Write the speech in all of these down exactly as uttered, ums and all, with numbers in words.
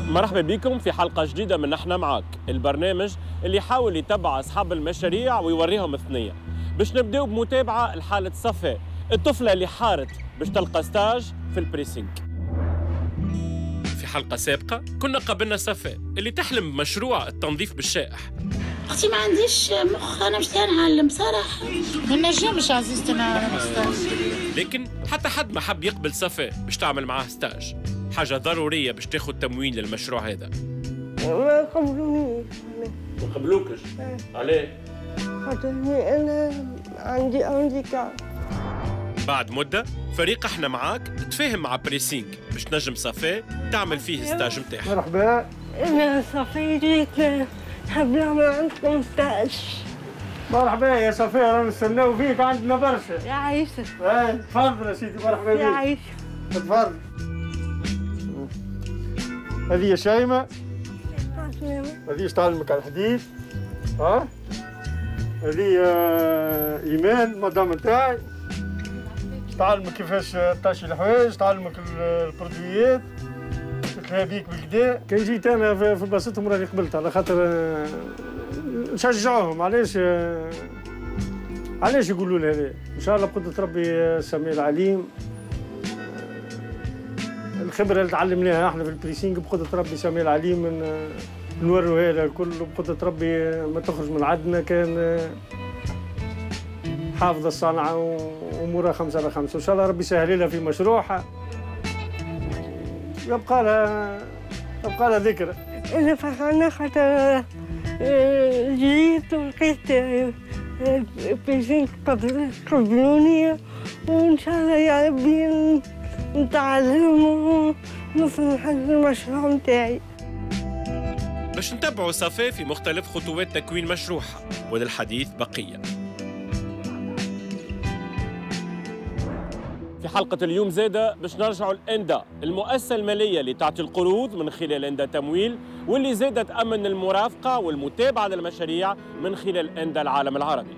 مرحبا بكم في حلقة جديدة من نحن معاك، البرنامج اللي يحاول يتبع أصحاب المشاريع ويوريهم الثنية. باش نبداو بمتابعة لحالة صفاء، الطفلة اللي حارت باش تلقى ستاج في البريسينج. في حلقة سابقة كنا قابلنا صفاء اللي تحلم بمشروع التنظيف بالشائح. اختي ما عنديش مخ، انا مش نعلم صراحه، ما نجمش عزيزتي نعلم ستاج. لكن حتى حد ما حب يقبل صفاء باش تعمل معاه ستاج، حاجة ضرورية باش تاخذ تمويل للمشروع هذا. ما قبلونيش. ما قبلوكش؟ عليه؟ خاطرني انا عندي هانديكاب. بعد مدة فريق احنا معاك تفاهم مع بريسينج باش تنجم صفاء تعمل فيه ستاج نتاعها. مرحبا. انا صفي جيت نحب نعمل عندكم ستاج. مرحبا يا صفية، رانا نستناو فيك عندنا برشا. يا عيسى. ايه تفضل يا سيدي، مرحبا بك. يا عيسى. تفضل. هذه شايمة. هذه تعلمك على الحديد. ها؟ هذه إيمان مدام نتاعي. تعلمك كيفاش تطاشي الحوايج، تعلمك البرودويات. تتلاها بيك بالكدا. كان جيت أنا في بلاصتهم راني قبلت على خاطر نشجعوهم. علاش علاش يقولوا لي هذا؟ ان شاء الله بقدرة ربي السميع العليم. الخبره اللي تعلمناها احنا في البريسينج بقدرة ربي السميع العليم من نوريوها لها الكل بقدرة ربي ما تخرج من عندنا كان حافظه الصنعه وامورها خمسه على خمسه. وان شاء الله ربي يسهل لها في مشروعها، يبقى لها يبقى لها ذكرى. انا فرحانه خاطر جيت ولقيت بريسينج قبلوني، وان شاء الله يا ربي نتعلم ونوصل لحد المشروع نتاعي. باش نتبعوا صفاء في مختلف خطوات تكوين مشروعها، وللحديث بقية. في حلقة اليوم زادة باش نرجعوا لإندا، المؤسسة المالية اللي تعطي القروض من خلال إندا تمويل، واللي زادة تأمن المرافقة والمتابعة للمشاريع من خلال إندا العالم العربي.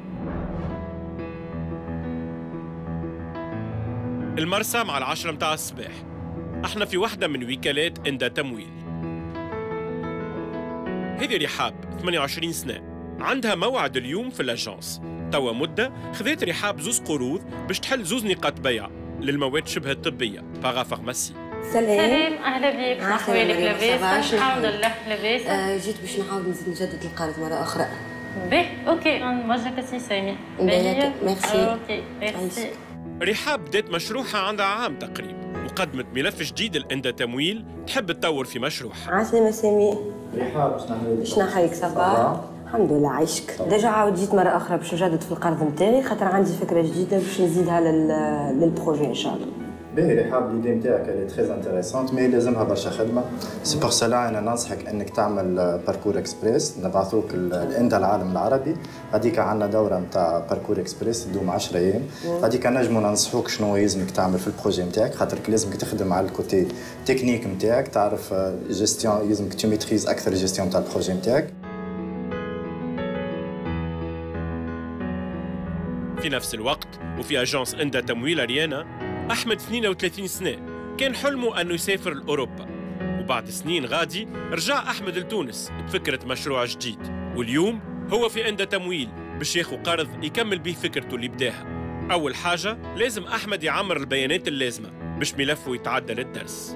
المرسى مع العشرة متاع الصباح، احنا في واحدة من وكالات إندا تمويل. هذه رحاب ثمانية وعشرين سنة، عندها موعد اليوم في الأجانس. توا مدة خذت رحاب زوز قروض باش تحل زوز نقاط بيع للمواد شبه الطبية باغا فارماسي. سلام. اهلا بك. احوالك لاباس؟ الحمد لله لاباس. آه جيت باش نعاود نزيد نجدد القرض مرة أخرى. باهي اوكي، نوجهك سي سامي. باهي ميرسي. اوكي ميرسي. رحاب بدات مشروعها عندها عام تقريبا، وقدمت ملف جديد لإندا تمويل تحب تطور في مشروعها. عسلامة سامي. رحاب شنو حالك؟ صباح. الحمد لله عايشك. ديجا عاود جيت مرة أخرى باش نجدد في القرض نتاعي خاطر عندي فكرة جديدة باش نزيدها للبروجي إن شاء الله. باهي رحاب، ليدي نتاعك اللي تري انتريسونت مي لازمها برشا خدمة. سي بور سلا أنا ننصحك أنك تعمل باركور إكسبريس، نبعثوك لإندا العالم العربي. غاديك عندنا دورة نتاع باركور إكسبريس تدوم عشرة أيام. غاديك نجمو ننصحوك شنو يلزمك تعمل في البروجي نتاعك، خاطرك لازمك تخدم على الكوتي تكنيك نتاعك، تعرف جيستيون، يلزمك تو ميتريز أكثر جيستيون نتاع البروجي نتاعك. في نفس الوقت وفي أجانس إندا تمويل أريانا، أحمد اثنين وثلاثين سنة كان حلمه أنه يسافر لأوروبا، وبعد سنين غادي رجع أحمد لتونس بفكرة مشروع جديد، واليوم هو في إندا تمويل باش ياخذ قرض يكمل به فكرته اللي بداها. أول حاجة لازم أحمد يعمر البيانات اللازمة باش ملفه يتعدى للدرس.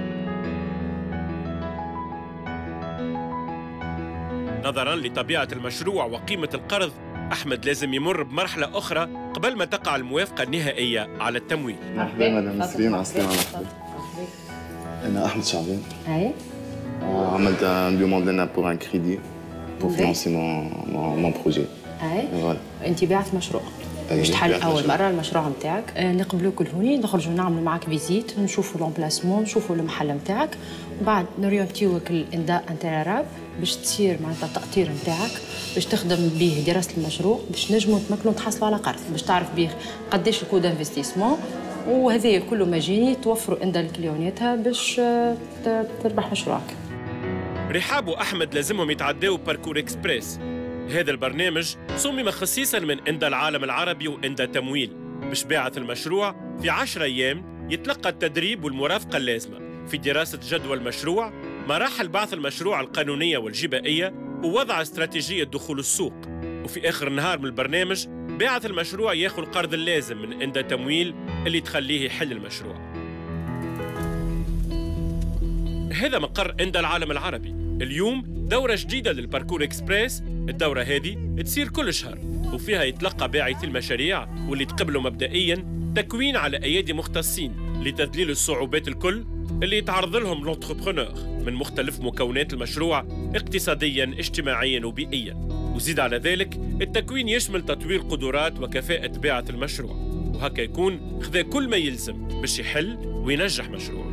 نظراً لطبيعة المشروع وقيمة القرض، أحمد لازم يمر بمرحلة أخرى قبل ما تقع الموافقة النهائية على التمويل. مرحبا مدام نسرين، عسلامة. مرحبا. أنا أحمد شعبان. أي. عملت ان دوموند لنا بور ان كريدي بور فينانسي مون مون بروجي. أي. فوالا. أنت بعت مشروع باش تحل أول مرة المشروع نتاعك، نقبلوك لهوني، نخرجوا نعملوا معاك فيزيت، نشوفوا لومبلاسمون، نشوفوا المحل نتاعك، وبعد نورينتيوك الإنداء انتراراب باش تصير معناتها التأطير نتاعك باش تخدم به دراسة المشروع باش نجموا تمكنوا تحصلوا على قرض باش تعرف به قداش الكود انفستيسمون، وهذا كله مجاني توفروا إندا لكليوناتها باش تربح مشروعك. رحاب وأحمد لازمهم يتعداو باركور إكسبريس. هذا البرنامج صمم خصيصاً من إندا العالم العربي وإندا تمويل باش باعث المشروع في عشرة أيام يتلقى التدريب والمرافقة اللازمة في دراسة جدوى المشروع مراحل بعث المشروع القانونية والجبائية ووضع استراتيجية دخول السوق، وفي آخر النهار من البرنامج باعث المشروع ياخذ القرض اللازم من إندا تمويل اللي تخليه يحل المشروع. هذا مقر إندا العالم العربي. اليوم دورة جديدة للباركور إكسبريس. الدورة هذه تصير كل شهر وفيها يتلقى باعثي المشاريع واللي تقبلوا مبدئياً تكوين على أيادي مختصين لتذليل الصعوبات الكل اللي يتعرض لهم لونتربرونور من مختلف مكونات المشروع اقتصادياً اجتماعياً وبيئياً. وزيد على ذلك التكوين يشمل تطوير قدرات وكفاءة باعث المشروع، وهكا يكون خذا كل ما يلزم باش يحل وينجح مشروعه.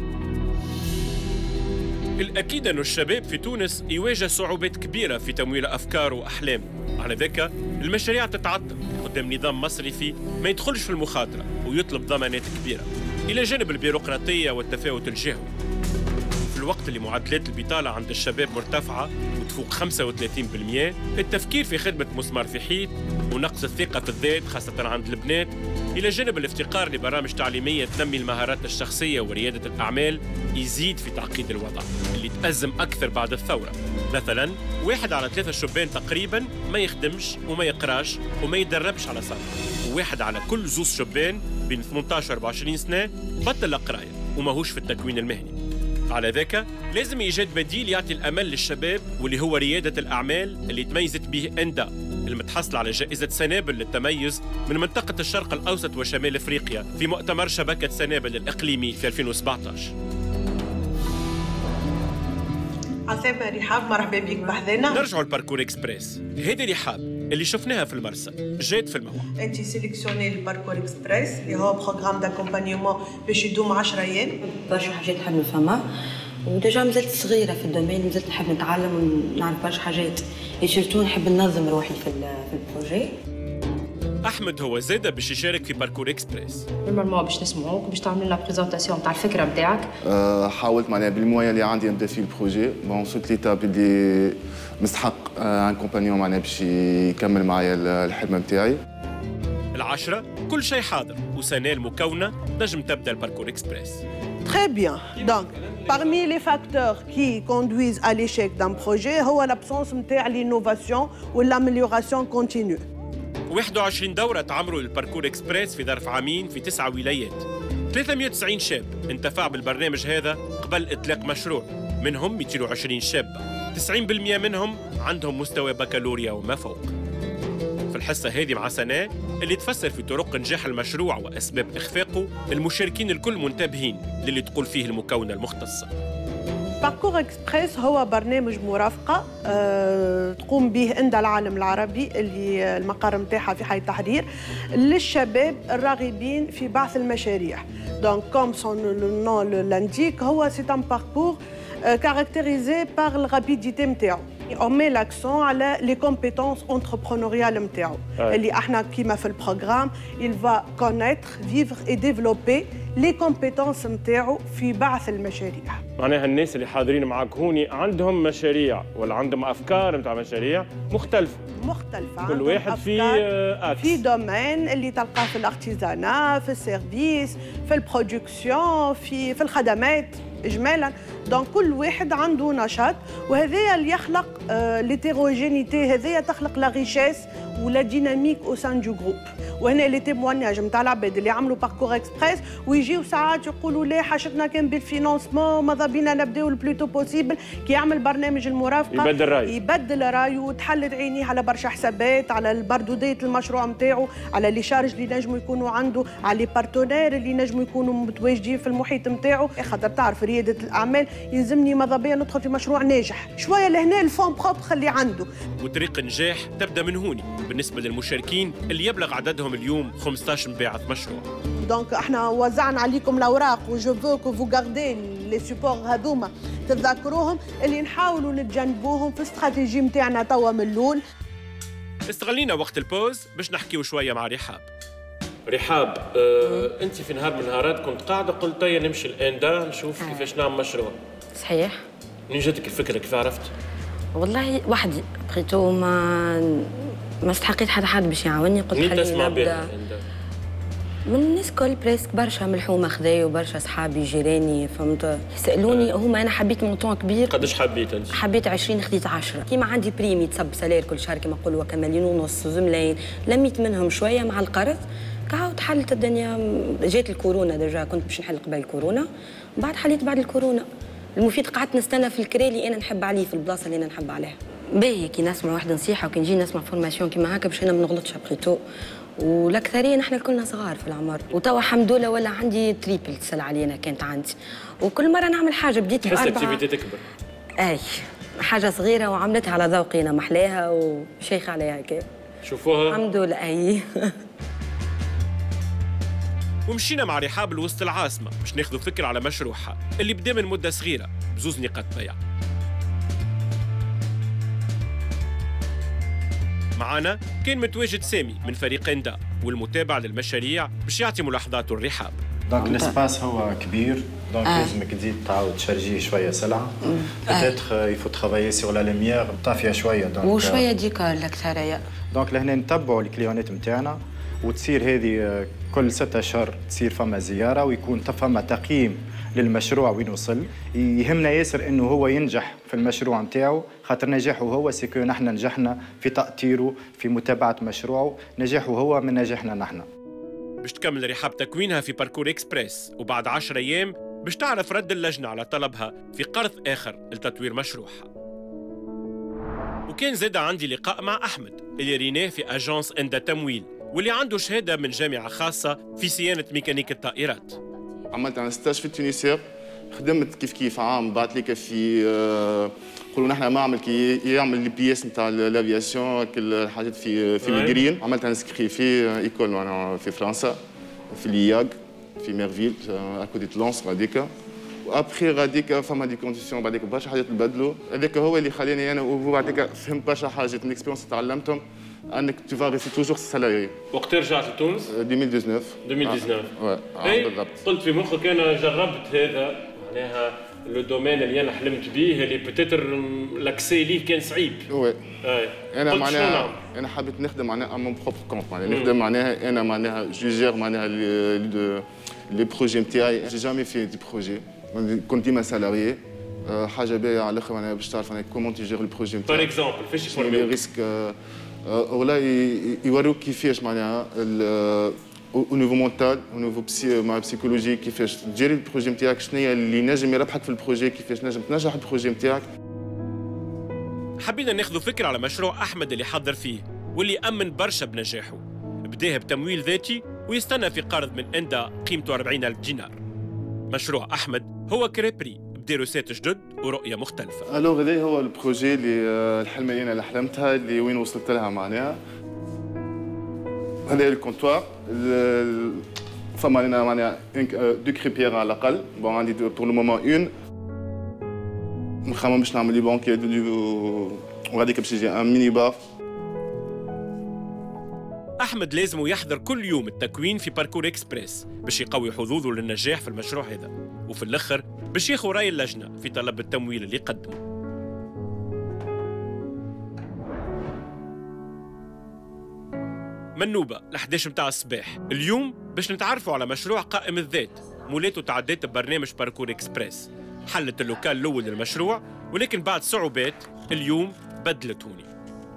الأكيد أن الشباب في تونس يواجه صعوبات كبيرة في تمويل أفكاره وأحلامه، على ذلك المشاريع تتعطل قدام نظام مصرفي ما يدخلش في المخاطرة ويطلب ضمانات كبيرة، إلى جانب البيروقراطية والتفاوت الجهوي. في الوقت اللي معدلات البطالة عند الشباب مرتفعة وتفوق خمسة وثلاثين بالمئة، التفكير في خدمة مسمار في حيط ونقص الثقة في الذات خاصة عند البنات، إلى جانب الافتقار لبرامج تعليمية تنمي المهارات الشخصية وريادة الأعمال، يزيد في تعقيد الوضع اللي تأزم أكثر بعد الثورة. مثلاً واحد على ثلاثة شبان تقريباً ما يخدمش وما يقراش وما يدربش على صنعة، وواحد على كل زوز شبان بين ثمانية عشر و أربعة وعشرين سنة بطل القراية وماهوش في التكوين المهني. على ذاك لازم يوجد بديل يعطي الأمل للشباب، واللي هو ريادة الأعمال اللي تميزت به إندا المتحصل على جائزة سنابل للتميز من منطقة الشرق الأوسط وشمال أفريقيا في مؤتمر شبكة سنابل الإقليمي في ألفين وسبعة عشر. عسامة رحاب، مرحبا بك بحذنا. نرجعوا لباركور إكسبريس. هذه رحاب اللي شفناها في المرسى جات في الموعد. انت سيليكسيوني الباركور إكسبريس اللي هو بروغرام داكومبانيومون باش يدوم عشرة ايام. برشا حاجات نحب نفهمها، وديجا مازلت صغيرة في الدومين، مازلت نحب نتعلم ونعرف برشا حاجات، سيرتو نحب ننظم روحي في في البروجي. أحمد هو زاد باش يشارك في باركور إكسبريس. نورمالمون باش نسمعوك باش تعمل لنا بريزونطاسيون تاع الفكرة نتاعك. أه حاولت معناها بالمويا اللي عندي نبدا في البروجي، بون وصلت ليتاب اللي مستحق ان كومبانيون معناها باش يكمل معايا الحلم نتاعي. العشرة كل شيء حاضر وسنة المكونة نجم تبدا الباركور إكسبريس. Très bien. Donc, parmi les facteurs qui conduisent à l'échec d'un projet, هو l'absence نتاع l'innovation ou l'amélioration continue. واحد وعشرين دورة تعمروا للباركور إكسبريس في ظرف عامين في تسعة ولايات. ثلاثمئة وتسعين شاب انتفع بالبرنامج هذا قبل إطلاق مشروع، منهم مئتين وعشرين شابة، تسعين بالمئة منهم عندهم مستوى بكالوريا وما فوق. في الحصة هذه مع سناء اللي تفسر في طرق نجاح المشروع وأسباب إخفاقه، المشاركين الكل منتبهين للي تقول فيه المكونة المختصة. باركور إكسبريس هو برنامج مرافقة أه تقوم به إندا العالم العربي اللي المقر نتاعها في حي التحرير للشباب الراغبين في بعث المشاريع. دونك كوم سون لو نون لانديك، هو سي ان باركور caractérisé par la rapidité نتاعو. On met l'accent على les compétences entrepreneuriales نتاعو اللي احنا كيما في البروغرام il va connaître, vivre et développer les compétences نتاعو في بعث المشاريع. معناها الناس اللي حاضرين معاك هوني عندهم مشاريع ولا عندهم افكار نتاع مشاريع مختلفه مختلفه كل واحد في أكس. في دومين اللي تلقاه في الارتيزانا، في السيرفيس، في البرودكسيون، في في الخدمات اجمالا. دونك كل واحد عنده نشاط، وهذا اللي يخلق آه ليتيروجينيتي، هذايا تخلق لا ريشيس ولا ديناميك او سان دو جروب. وهنا لي تيموانياج نتاع العباد اللي عملوا باركور اكسبريس ويجيو ساعات يقولوا لا حاجتنا كان بالفينانسمون ماذا بينا نبداو البلوتو بوسيبل. كي يعمل برنامج المرافقه يبدل رايه يبدل رايه وتحلت عينيه على برشا حسابات، على البردوديه المشروع نتاعو، على لي شارج اللي نجموا يكونوا عنده، على لي بارتنير اللي نجموا يكونوا متواجدين في المحيط نتاعو. خاطر تعرف رياده الاعمال يلزمني ماذا بيا ندخل في مشروع ناجح شويه لهنا الفون بروبر خلي عنده. وطريق النجاح تبدا من هوني بالنسبه للمشاركين اللي يبلغ عددهم اليوم خمسة عشر مباعث مشروع. دونك احنا وزعنا عليكم الاوراق وجو فو كو فو غاردي لي سيبور هذوما تتذكروهم اللي نحاولوا نتجنبوهم في الاستراتيجي نتاعنا توا من الاول. استغلينا وقت البوز باش نحكيو شويه مع رحاب. رحاب اه انت في نهار من النهارات كنت قاعده قلت يا نمشي لإندا نشوف آه. كيفاش نعمل مشروع. صحيح. منين جاتك الفكره كيف عرفت؟ والله وحدي بقيتو ما ما استحقيت حتى حد باش يعاوني. قلت خليني نبدا. من الناس كل بريسك برشا ملحومه خذايا وبرشا صحابي جيراني فهمت يسالوني هما انا حبيت مونطون كبير. قداش حبيت انت؟ حبيت عشرين خديت عشرة كيما عندي بريم يتصب سالير كل شهر كيما نقولوا هكا مليون ونص زملاين لميت منهم شويه مع القرض قعدت حلت الدنيا. جات الكورونا ديجا كنت باش نحل قبل الكورونا بعد حليت بعد الكورونا. المفيد قعدت نستنى في الكرا اللي انا نحب عليه في البلاصه اللي انا نحب عليها. باهي كي نسمع واحده نصيحه وكي نجي نسمع فورماسيون كيما هكا باش انا ما نغلطش ابخيتو. والاكثريه نحن كلنا صغار في العمر وتوا الحمد لله ولا عندي تريبل تسال علينا كانت عندي وكل مره نعمل حاجه بديت باربعه. تحس الاكتيفيتي تكبر. اي حاجه صغيره وعملتها على ذوقي انا محلاها وشيخه عليها هكا. شوفوها الحمد لله. اي ومشينا مع رحاب لوسط العاصمه باش ناخذوا فكره على مشروعها اللي بدا من مده صغيره بزوز نقاط بيع. معنا كان متواجد سامي من فريق اندا والمتابع للمشاريع باش يعطي ملاحظاته الرحاب. دونك الاسباس هو كبير دونك آه. لازمك تزيد تعاود تشارجي شويه سلعه بتاتر يفو ترافايي سور لا لوميير طافيه شويه دونك وشويه ديكور الاكثريه. دونك لهنا نتبعوا الكليونات نتاعنا وتصير هذه كل ستة اشهر تصير فما زياره ويكون فما تقييم للمشروع وين وصل. يهمنا ياسر انه هو ينجح في المشروع نتاعو خاطر نجاحه هو سيكو نحن نجحنا في تأطيره في متابعه مشروعه نجاحه هو من نجاحنا نحن. باش تكمل رحاب تكوينها في باركور اكسبريس وبعد عشرة ايام باش تعرف رد اللجنه على طلبها في قرض اخر لتطوير مشروعها. وكان زاد عندي لقاء مع احمد اللي ريناه في اجانس اندا تمويل واللي عنده شهاده من جامعه خاصه في صيانه ميكانيك الطائرات. عملت انا ستاج في تونسير خدمت كيف كيف عام بعد ليك في نقولوا نحن معمل كي يعمل لي بياس نتاع الافياسيون كل الحاجات في في الجرين. عملت انسكري في ايكول معنا في فرنسا في لياغ في ميرفيل اكودي لونس غاديك وابخي غاديك فما دي كونديسيون بعديك برشا حاجات تبدلوا. هذاك هو اللي خلاني انا وبعديك فهمت برشا حاجات من الاكسبيرونس تعلمتهم انك تو فا ريستي توجور سالاري. وقت رجعت لتونس؟ ألفين وتسعطاش. ألفين وتسعطاش. اه بالضبط. قلت في مخك انا جربت هذا معناها لو دومين اللي انا حلمت به اللي بوتيتر لاكسي ليه كان صعيب. وي. اي. انا معناها انا حبيت نخدم معناها ا مون بروبر كونت معناها نخدم معناها انا معناها جو جير معناها لي بروجي نتاعي. جي جامي في دي بروجي كنت ديما سالاريي. حاجه باهيه على الاخر معناها باش تعرف كومون تيجير البروجي نتاعك. بار اكزومبل فاش يفورميوك؟ لي ريسك ولا يوروك كيفاش معناها او نيفو مونتال او نيفو بسي مع بسيكولوجي كيفاش تجيري البروجي نتاعك شنو هي اللي نجم يربحك في البروجي كيفاش نجم تنجح البروجي نتاعك. حبينا ناخذ فكره على مشروع احمد اللي حضر فيه واللي امن برشا بنجاحه. بداه بتمويل ذاتي ويستنى في قرض من اندا قيمته أربعين ألف دينار. مشروع احمد هو كريبري بدراسات جدد ورؤيه مختلفه. الوغ هذا هو البروجي اللي الحلمه اللي انا اللي حلمتها اللي وين وصلت لها معناها. هذا الكونتوار فما لنا معناها دو كريبيير على الاقل. بون عندي بور لو مومون اون نخمم باش نعمل لي بونكي وغاديك باش يجي ان ميني بار. احمد لازم يحضر كل يوم التكوين في باركور اكسبريس باش يقوي حظوظه للنجاح في المشروع هذا وفي الاخر باش ياخذ راي اللجنه في طلب التمويل اللي قدمه. منوبه ل إحدى عشر متاع الصباح اليوم باش نتعرفوا على مشروع قائم الذات مولاته تعديت ببرنامج باركور اكسبريس. حلت اللوكال الاول للمشروع ولكن بعد صعوبات اليوم بدلت هوني.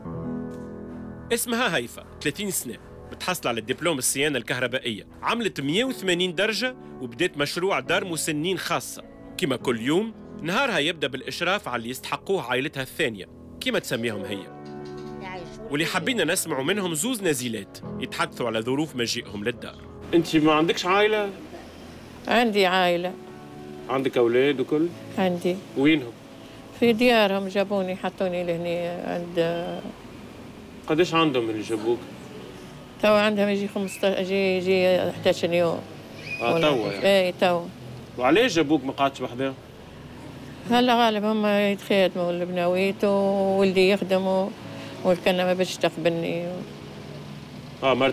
اسمها هيفا ثلاثين سنة متحصلة على الدبلوم الصيانة الكهربائية. عملت مئة وثمانين درجة وبدأت مشروع دار مسنين خاصة. كما كل يوم نهارها يبدأ بالإشراف على اللي يستحقوه عائلتها الثانية كما تسميهم هي. واللي حبينا نسمعوا منهم زوز نزيلات يتحدثوا على ظروف مجيئهم للدار. أنت ما عندكش عائلة؟ عندي عائلة. عندك أولاد وكل؟ عندي. وينهم؟ في ديارهم جابوني حطوني لهني عند. قداش عندهم اللي جابوك؟ توا عندهم يجي خمسطاش يجي يجي إحدى عشر يوم. اه توا يعني؟ ايه توا. وعلاش جابوك ما قعدتش بحذاهم؟ هلا غالب هم يتخدموا البناويت وولدي يخدموا والكنا ما باش تقبلني. اه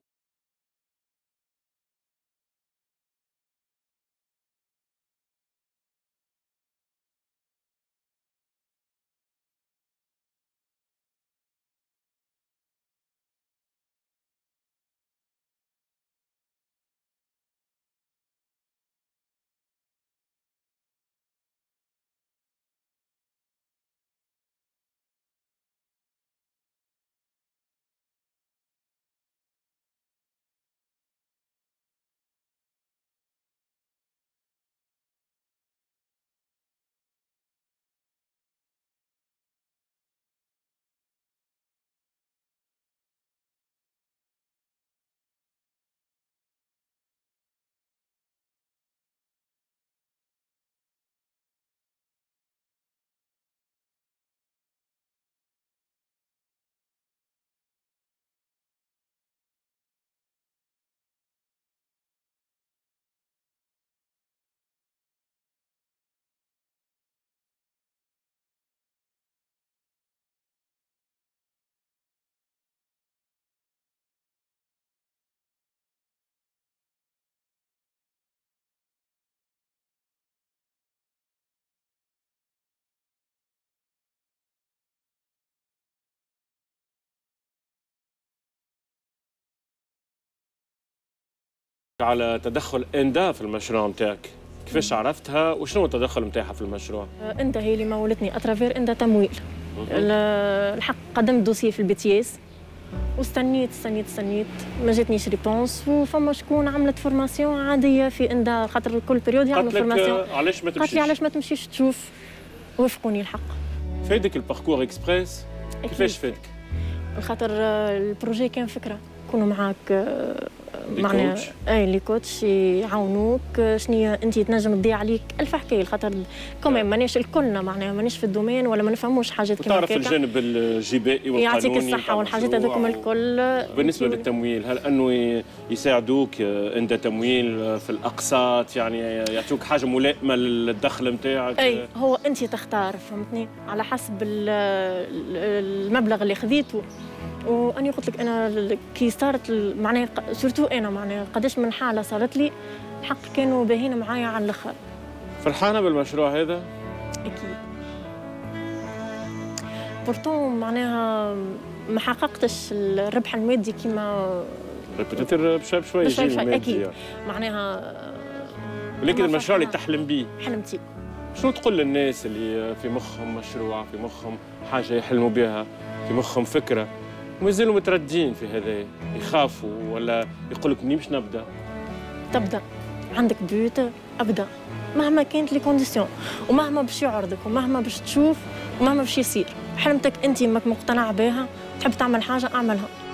على تدخل اندا في المشروع نتاعك، كيفاش عرفتها وشنو التدخل نتاعها في المشروع؟ اندا هي اللي مولتني اترافير اندا تمويل. الحق قدمت دوسي في البي تي اس واستنيت استنيت استنيت ما جاتنيش ريبونس، وفما شكون عملت فورماسيون عاديه في اندا خاطر كل بريود يعملوا فورماسيون. علاش ما تمشيش؟ قالت لي علاش ما تمشيش تشوف، وافقوني الحق. فادك الباركور اكسبريس؟ كيفاش فادك؟ خاطر البروجي كان فكره، يكونوا معاك معناها اي لي كوتش يعاونوك، شنو انت تنجم تضيع عليك الف حكايه، خاطر كمان ماناش الكلنا معناها مانيش في الدومين ولا ما نفهموش حاجات كيما هكاك. وتعرف الجانب الجبائي والقانوني يعطيك الصحه والحاجات هذوكم الكل. بالنسبه للتمويل، هل انه يساعدوك عند تمويل في الاقساط، يعني يعطوك حاجه ملائمه للدخل نتاعك؟ اي هو انت تختار، فهمتني، على حسب المبلغ اللي خذيته. واني قلت لك انا كي صارت معناها سورتو انا معناها قداش من حاله صارت لي الحق كانوا باهين معايا على الاخر. فرحانه بالمشروع هذا؟ اكيد. بورتون معناها ما حققتش الربح المادي كيما بتتر بشوي بشوي يجي المادي اكيد يعني. معناها ولكن المشروع اللي تحلم به حلمتي. شنو تقول للناس اللي في مخهم مشروع، في مخهم حاجه يحلموا بها، في مخهم فكره ومازالوا متردين في هذا، يخافوا ولا يقول لك منين باش نبدا؟ تبدا عندك بيوت، ابدا مهما كانت لي كونديسيون ومهما باش يعرضك ومهما باش تشوف ومهما باش يصير. حلمتك انت ماك مقتنع بها، تحب تعمل حاجه اعملها.